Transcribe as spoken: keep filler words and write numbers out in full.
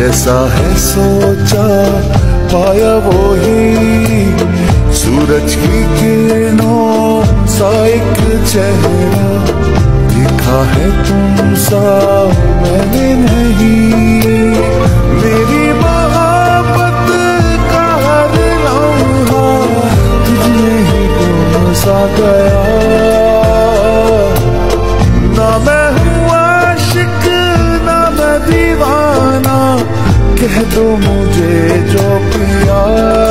जैसा है सोचा पाया वो ही, सूरज की किरणों सा एक चेहरा, देखा है तुम सा मैंने नहीं। मेरी मोहब्बत का हर लम्हा तुझमें ही गुम सा गया। ना मैं हूँ आशिक ना मैं दीवाना, कह दो मुझे जो पिया।